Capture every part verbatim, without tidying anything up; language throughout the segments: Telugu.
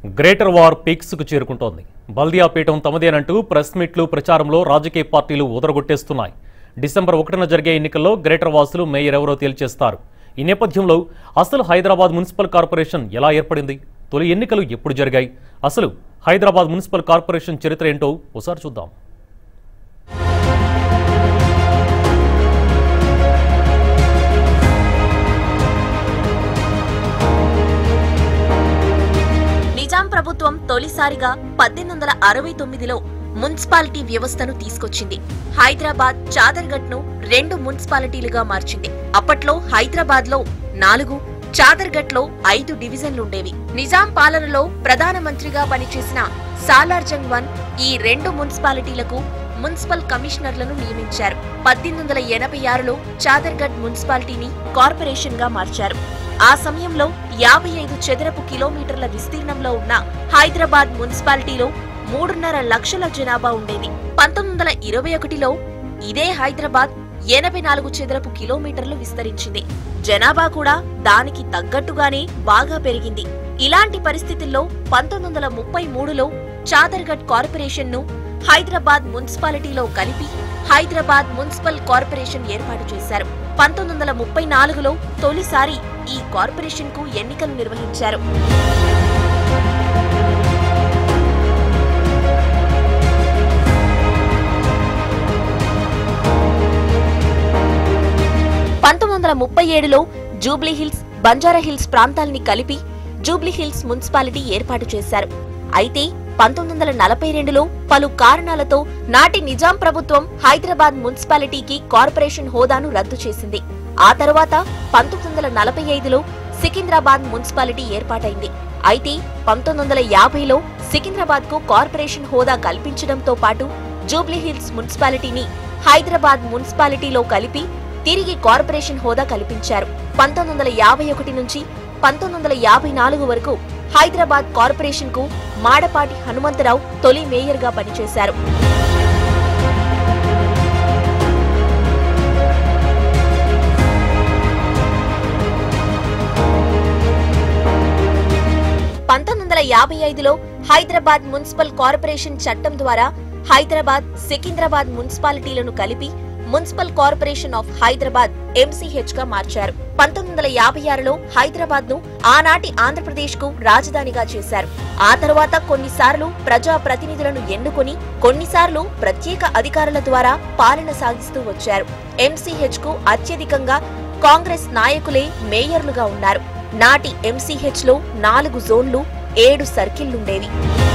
గ్రేటర్ వార్ పీక్స్ కు చేరుకుంటోంది. బల్దియా పీఠం తమదేనంటూ ప్రెస్ మీట్లు ప్రచారంలో రాజకీయ పార్టీలు ఉదరగొట్టేస్తున్నాయి. డిసెంబర్ ఒకటిన జరిగే ఎన్నికల్లో గ్రేటర్ వాసులు మేయర్ ఎవరో తేల్చేస్తారు. ఈ నేపథ్యంలో అసలు హైదరాబాద్ మున్సిపల్ కార్పొరేషన్ ఎలా ఏర్పడింది, తొలి ఎన్నికలు ఎప్పుడు జరిగాయి, అసలు హైదరాబాద్ మున్సిపల్ కార్పొరేషన్ చరిత్ర ఏంటో ఒకసారి చూద్దాం. నిజాం ప్రభుత్వం తొలిసారిగా పద్దెనిమిది వందల అరవై తొమ్మిదిలో మున్సిపాలిటీ వ్యవస్థను తీసుకొచ్చింది. హైదరాబాద్, చాదర్గఢ్ ను రెండు మున్సిపాలిటీలుగా మార్చింది. అప్పట్లో హైదరాబాద్ లో నాలుగు, చాదర్గఢ్ లో ఐదు డివిజన్లుండేవి. నిజాం పాలనలో ప్రధానమంత్రిగా పనిచేసిన సాలార్జంగ్ వన్ ఈ రెండు మున్సిపాలిటీలకు మున్సిపల్ కమిషనర్లను నియమించారు. పద్దెనిమిది వందల ఎనభై ఆరులో చాదర్గఢ్ మున్సిపాలిటీని కార్పొరేషన్ గా మార్చారు. ఆ సమయంలో యాభై ఐదు చదరపు కిలోమీటర్ల విస్తీర్ణంలో ఉన్న హైదరాబాద్ మున్సిపాలిటీలో మూడున్నర లక్షల జనాభా ఉండేది. పంతొమ్మిది వందల ఇరవై ఒకటిలో ఇదే హైదరాబాద్ ఎనభై నాలుగు చదరపు కిలోమీటర్లు విస్తరించింది. జనాభా కూడా దానికి తగ్గట్టుగానే బాగా పెరిగింది. ఇలాంటి పరిస్థితుల్లో పంతొమ్మిది వందల ముప్పై మూడులో చాదర్గఢ్ కార్పొరేషన్ ను హైదరాబాద్ మున్సిపాలిటీలో కలిపి హైదరాబాద్ మున్సిపల్ కార్పొరేషన్ ఏర్పాటు చేశారు. పంతొమ్మిది వందల ముప్పై నాలుగులో తొలిసారి ఈ కార్పొరేషన్ కు ఎన్నికలు నిర్వహించారు. పంతొమ్మిది వందల ముప్పై ఏడులో జూబ్లీ హిల్స్, బంజారా హిల్స్ ప్రాంతాల్ని కలిపి జూబ్లీ హిల్స్ మున్సిపాలిటీ ఏర్పాటు చేశారు. అయితే పంతొమ్మిది వందల నలభై రెండులో పలు కారణాలతో నాటి నిజాం ప్రభుత్వం హైదరాబాద్ మున్సిపాలిటీకి కార్పొరేషన్ హోదాను రద్దు చేసింది. ఆ తర్వాత పంతొమ్మిది వందల నలభై ఐదులో సికింద్రాబాద్ మున్సిపాలిటీ ఏర్పాటైంది. అయితే పంతొమ్మిది వందల యాభైలో సికింద్రాబాద్ కు కార్పొరేషన్ హోదా కల్పించడంతో పాటు జూబ్లీ హిల్స్ మున్సిపాలిటీని హైదరాబాద్ మున్సిపాలిటీలో కలిపి తిరిగి కార్పొరేషన్ హోదా కల్పించారు. పంతొమ్మిది వందల యాభై ఒకటి నుంచి పంతొమ్మిది వందల యాభై నాలుగు వరకు హైదరాబాద్ కార్పొరేషన్ కు మాడపాటి హనుమంతరావు తొలి మేయర్ గా పనిచేశారు. పంతొమ్మిది వందల యాభై ఐదులో హైదరాబాద్ మున్సిపల్ కార్పొరేషన్ చట్టం ద్వారా హైదరాబాద్, సికింద్రాబాద్ మున్సిపాలిటీలను కలిపి municipal corporation of Hyderabad MCH గా మార్చారు. పంతొమ్మిది వందల యాభై ఆరులో హైదరాబాద్ ను ఆనాటి ఆంధ్రప్రదేశ్ కు రాజధానిగా చేశారు. ఆ తర్వాత కొన్నిసార్లు ప్రజా ప్రతినిధులను ఎన్నుకొని, కొన్నిసార్లు ప్రత్యేక అధికారుల ద్వారా పాలన సాగిస్తూ వచ్చారు. ఎంసీహెచ్ కు అత్యధికంగా కాంగ్రెస్ నాయకులే మేయర్లుగా ఉన్నారు. నాటి ఎంసీహెచ్ లో నాలుగు జోన్లు, ఏడు సర్కిళ్లుండేవి.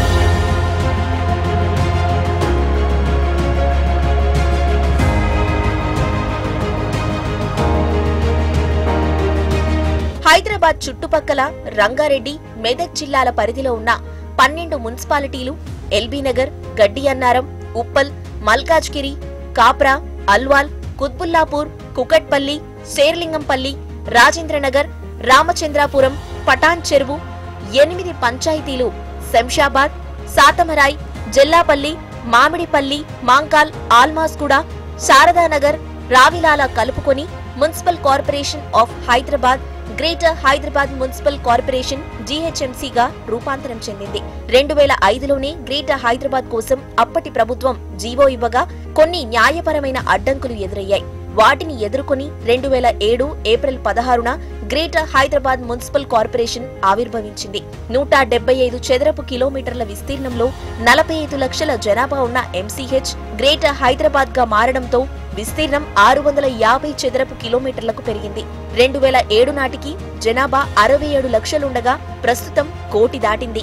హైదరాబాద్ చుట్టుపక్కల రంగారెడ్డి, మెదక్ జిల్లాల పరిధిలో ఉన్న పన్నెండు మున్సిపాలిటీలు ఎల్బీనగర్, గడ్డియన్నారం, ఉప్పల్, మల్కాజ్గిరి, కాప్రా, అల్వాల్, కుత్బుల్లాపూర్, కుకట్పల్లి, శేర్లింగంపల్లి, రాజేంద్రనగర్, రామచంద్రాపురం, పటాన్ చెరువు, ఎనిమిది పంచాయతీలు శంషాబాద్, సాతమరాయ్, జెల్లాపల్లి, మామిడిపల్లి, మాంకాల్, ఆల్మాస్గూడ, శారదానగర్, రావిలాల కలుపుకొని municipal corporation of Hyderabad greater Hyderabad municipal corporation జీహెచ్ఎంసీగా రూపాంతరం చెందింది. రెండు వేల ఐదులోనే గ్రేటర్ హైదరాబాద్ కోసం అప్పటి ప్రభుత్వం జీవో ఇవ్వగా కొన్ని న్యాయపరమైన అడ్డంకులు ఎదురయ్యాయి. వాటిని ఎదుర్కొని రెండు వేల ఏడు ఏప్రిల్ పదహారున గ్రేటర్ హైదరాబాద్ మున్సిపల్ కార్పొరేషన్ ఆవిర్భవించింది. నూట డెబ్బై ఐదు చదరపు కిలోమీటర్ల విస్తీర్ణంలో నలభై ఐదు లక్షల జనాభా ఉన్న ఎంసీహెచ్ గ్రేటర్ హైదరాబాద్ గా మారడంతో విస్తీర్ణం ఆరు వందల యాభై చదరపు కిలోమీటర్లకు పెరిగింది. రెండు వేల ఏడు నాటికి జనాభా అరవై ఏడు లక్షలుండగా ప్రస్తుతం కోటి దాటింది.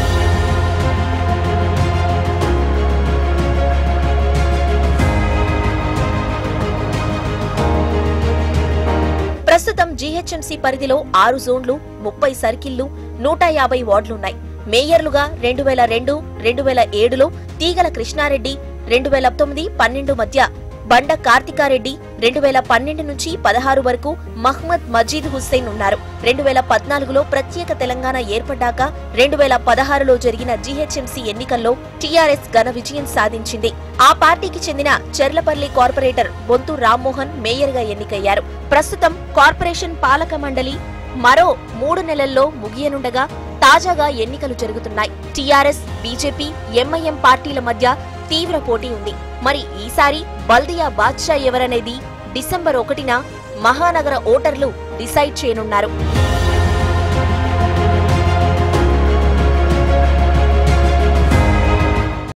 ప్రస్తుతం జీహెచ్ఎంసీ పరిధిలో ఆరు జోన్లు, ముప్పై సర్కిళ్లు, నూట యాభై వార్డులున్నాయి. మేయర్లుగా రెండు వేల రెండు, రెండు వేల ఏడులో తీగల కృష్ణారెడ్డి, రెండు వేల తొమ్మిది పన్నెండు మధ్య బండ కార్తికారెడ్డి, రెండు వేల పన్నెండు నుంచి పదహారు వరకు మహ్మద్ మజీద్ హుస్సేన్ ఉన్నారు. రెండు వేల పద్నాలుగులో ప్రత్యేక తెలంగాణ ఏర్పడ్డాక రెండు వేల పదహారులో జరిగిన జీహెచ్ఎంసీ ఎన్నికల్లో టీఆర్ఎస్ ఘన విజయం సాధించింది. ఆ పార్టీకి చెందిన చెర్లపల్లి కార్పొరేటర్ బొంతు రామ్మోహన్ మేయర్ గా ఎన్నికయ్యారు. ప్రస్తుతం కార్పొరేషన్ పాలక మండలి మరో మూడు నెలల్లో ముగియనుండగా తాజాగా ఎన్నికలు జరుగుతున్నాయి. టీఆర్ఎస్, బీజేపీ, ఎంఐఎం పార్టీల మధ్య తీవ్ర పోటీ ఉంది. మరి ఈసారి బల్దియా బాద్షా ఎవరనేది డిసెంబర్ ఒకటిన మహానగర ఓటర్లు డిసైడ్ చేయనున్నారు.